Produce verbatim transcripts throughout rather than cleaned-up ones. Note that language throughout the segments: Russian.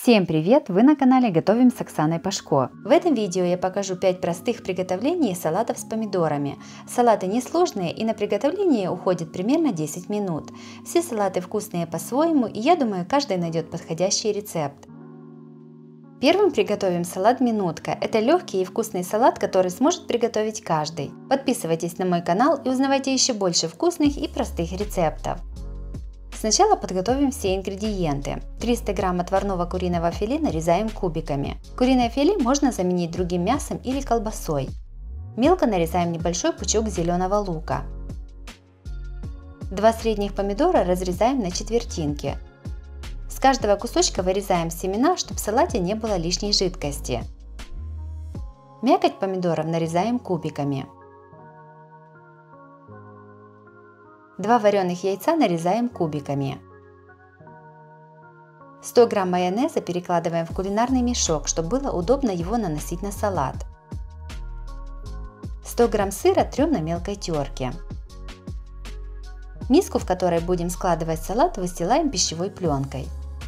Всем привет! Вы на канале Готовим с Оксаной Пашко. В этом видео я покажу пять простых приготовлений салатов с помидорами. Салаты несложные и на приготовление уходит примерно десять минут. Все салаты вкусные по-своему, и я думаю, каждый найдет подходящий рецепт. Первым приготовим салат минутка. Это легкий и вкусный салат, который сможет приготовить каждый. Подписывайтесь на мой канал и узнавайте еще больше вкусных и простых рецептов. Сначала подготовим все ингредиенты. триста грамм отварного куриного филе нарезаем кубиками. Куриное филе можно заменить другим мясом или колбасой. Мелко нарезаем небольшой пучок зеленого лука. Два средних помидора разрезаем на четвертинки. С каждого кусочка вырезаем семена, чтобы в салате не было лишней жидкости. Мякоть помидоров нарезаем кубиками. Два вареных яйца нарезаем кубиками. сто грамм майонеза перекладываем в кулинарный мешок, чтобы было удобно его наносить на салат. сто грамм сыра трем на мелкой терке. Миску, в которой будем складывать салат, выстилаем пищевой пленкой.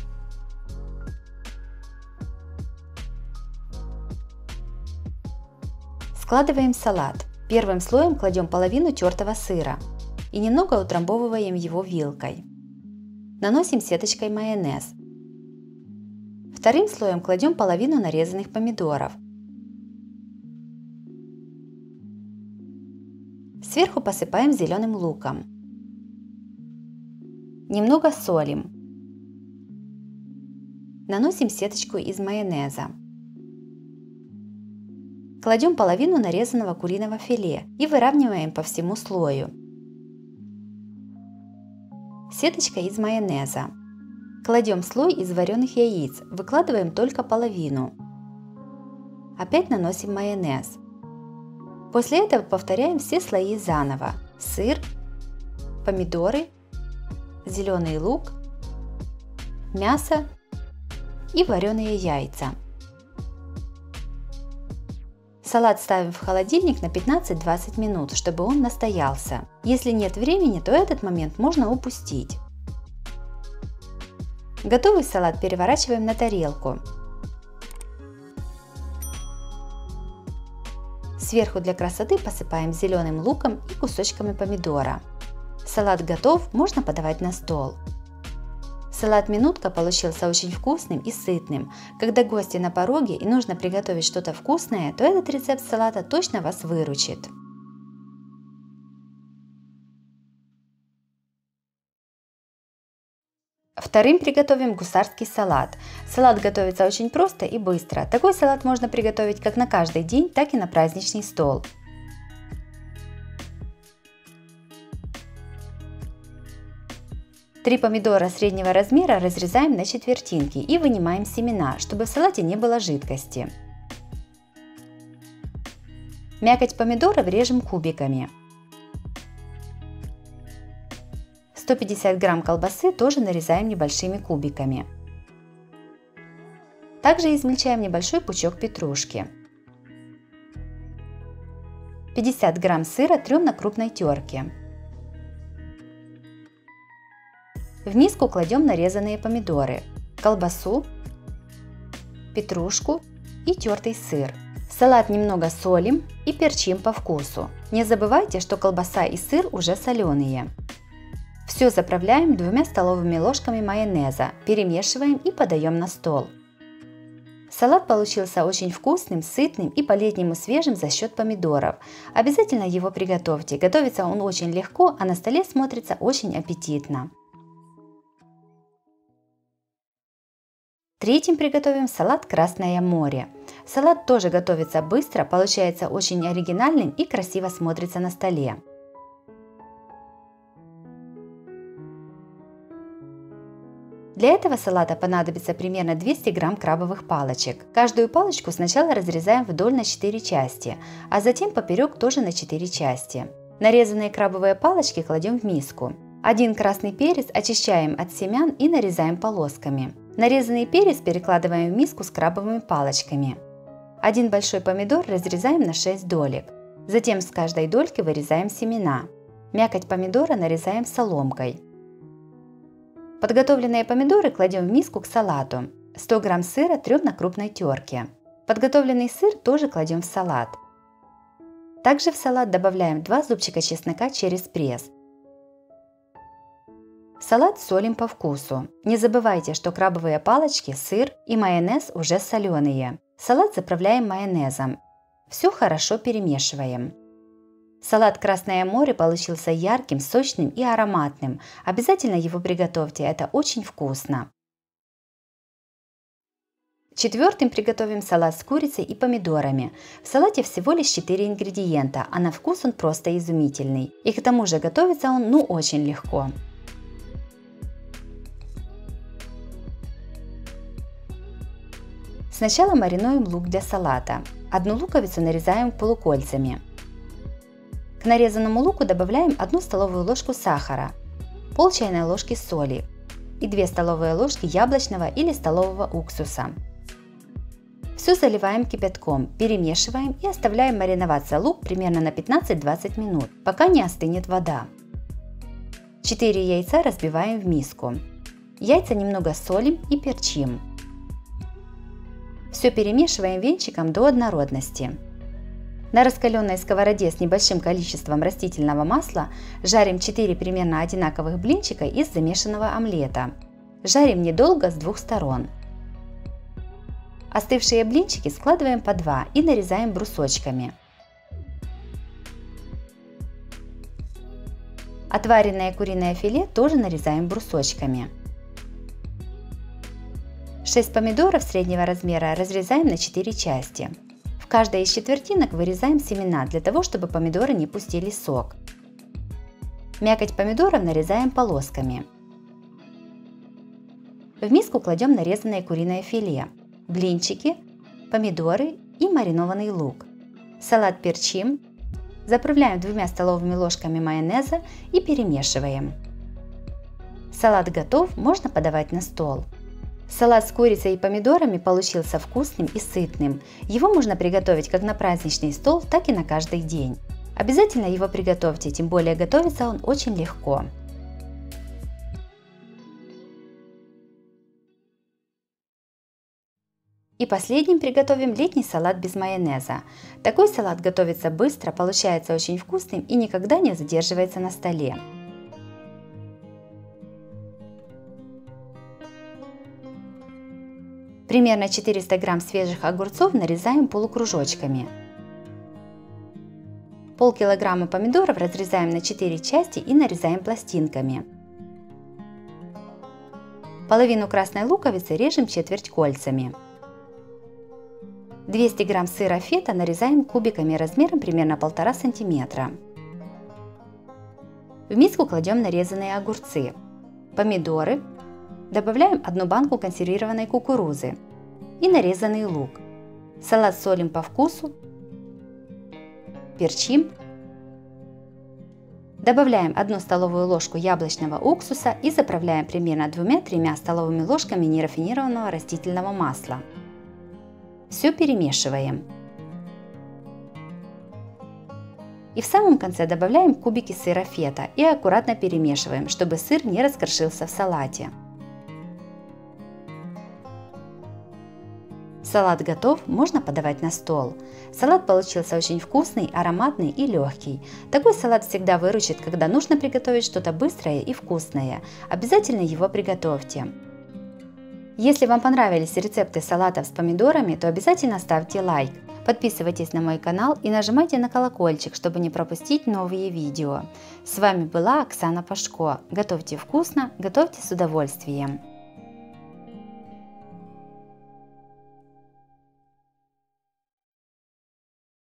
Складываем салат. Первым слоем кладем половину тертого сыра и немного утрамбовываем его вилкой. Наносим сеточкой майонез. Вторым слоем кладем половину нарезанных помидоров. Сверху посыпаем зеленым луком. Немного солим. Наносим сеточку из майонеза. Кладем половину нарезанного куриного филе и выравниваем по всему слою. Сеточка из майонеза. Кладем слой из вареных яиц, выкладываем только половину. Опять наносим майонез. После этого повторяем все слои заново. Сыр, помидоры, зеленый лук, мясо и вареные яйца. Салат ставим в холодильник на пятнадцать-двадцать минут, чтобы он настоялся. Если нет времени, то этот момент можно упустить. Готовый салат переворачиваем на тарелку. Сверху для красоты посыпаем зеленым луком и кусочками помидора. Салат готов, можно подавать на стол. Салат минутка получился очень вкусным и сытным. Когда гости на пороге и нужно приготовить что-то вкусное, то этот рецепт салата точно вас выручит. Вторым приготовим гусарский салат. Салат готовится очень просто и быстро. Такой салат можно приготовить как на каждый день, так и на праздничный стол. Три помидора среднего размера разрезаем на четвертинки и вынимаем семена, чтобы в салате не было жидкости. Мякоть помидоров режем кубиками. сто пятьдесят грамм колбасы тоже нарезаем небольшими кубиками. Также измельчаем небольшой пучок петрушки. пятьдесят грамм сыра трем на крупной терке. В миску кладем нарезанные помидоры, колбасу, петрушку и тертый сыр. Салат немного солим и перчим по вкусу. Не забывайте, что колбаса и сыр уже соленые. Все заправляем двумя столовыми ложками майонеза, перемешиваем и подаем на стол. Салат получился очень вкусным, сытным и по-летнему свежим за счет помидоров. Обязательно его приготовьте, готовится он очень легко, а на столе смотрится очень аппетитно. Третьим приготовим салат «Красное море». Салат тоже готовится быстро, получается очень оригинальным и красиво смотрится на столе. Для этого салата понадобится примерно двести грамм крабовых палочек. Каждую палочку сначала разрезаем вдоль на четыре части, а затем поперек тоже на четыре части. Нарезанные крабовые палочки кладем в миску. Один красный перец очищаем от семян и нарезаем полосками. Нарезанный перец перекладываем в миску с крабовыми палочками. Один большой помидор разрезаем на шесть долек. Затем с каждой дольки вырезаем семена. Мякоть помидора нарезаем соломкой. Подготовленные помидоры кладем в миску к салату. сто грамм сыра трем на крупной терке. Подготовленный сыр тоже кладем в салат. Также в салат добавляем два зубчика чеснока через пресс. Салат солим по вкусу. Не забывайте, что крабовые палочки, сыр и майонез уже соленые. Салат заправляем майонезом. Все хорошо перемешиваем. Салат «Красное море» получился ярким, сочным и ароматным. Обязательно его приготовьте, это очень вкусно. Четвертым приготовим салат с курицей и помидорами. В салате всего лишь четыре ингредиента, а на вкус он просто изумительный. И к тому же готовится он ну очень легко. Сначала маринуем лук для салата. Одну луковицу нарезаем полукольцами. К нарезанному луку добавляем одну столовую ложку сахара, пол чайной ложки соли и две столовые ложки яблочного или столового уксуса. Все заливаем кипятком, перемешиваем и оставляем мариноваться лук примерно на пятнадцать-двадцать минут, пока не остынет вода. четыре яйца разбиваем в миску. Яйца немного солим и перчим. Все перемешиваем венчиком до однородности. На раскаленной сковороде с небольшим количеством растительного масла жарим четыре примерно одинаковых блинчика из замешанного омлета. Жарим недолго с двух сторон. Остывшие блинчики складываем по два и нарезаем брусочками. Отваренное куриное филе тоже нарезаем брусочками. шесть помидоров среднего размера разрезаем на четыре части. В каждой из четвертинок вырезаем семена для того, чтобы помидоры не пустили сок. Мякоть помидоров нарезаем полосками. В миску кладем нарезанное куриное филе, блинчики, помидоры и маринованный лук. Салат перчим, заправляем двумя столовыми ложками майонеза и перемешиваем. Салат готов, можно подавать на стол. Салат с курицей и помидорами получился вкусным и сытным. Его можно приготовить как на праздничный стол, так и на каждый день. Обязательно его приготовьте, тем более готовится он очень легко. И последним приготовим летний салат без майонеза. Такой салат готовится быстро, получается очень вкусным и никогда не задерживается на столе. Примерно четыреста грамм свежих огурцов нарезаем полукружочками. Полкилограмма помидоров разрезаем на четыре части и нарезаем пластинками. Половину красной луковицы режем четверть кольцами. двести грамм сыра фета нарезаем кубиками размером примерно полтора сантиметра. В миску кладем нарезанные огурцы, помидоры, добавляем одну банку консервированной кукурузы и нарезанный лук. Салат солим по вкусу, перчим. Добавляем одну столовую ложку яблочного уксуса и заправляем примерно двумя-тремя столовыми ложками нерафинированного растительного масла. Все перемешиваем. И в самом конце добавляем кубики сыра фета и аккуратно перемешиваем, чтобы сыр не раскрошился в салате. Салат готов, можно подавать на стол. Салат получился очень вкусный, ароматный и легкий. Такой салат всегда выручит, когда нужно приготовить что-то быстрое и вкусное. Обязательно его приготовьте. Если вам понравились рецепты салатов с помидорами, то обязательно ставьте лайк. Подписывайтесь на мой канал и нажимайте на колокольчик, чтобы не пропустить новые видео. С вами была Оксана Пашко. Готовьте вкусно, готовьте с удовольствием.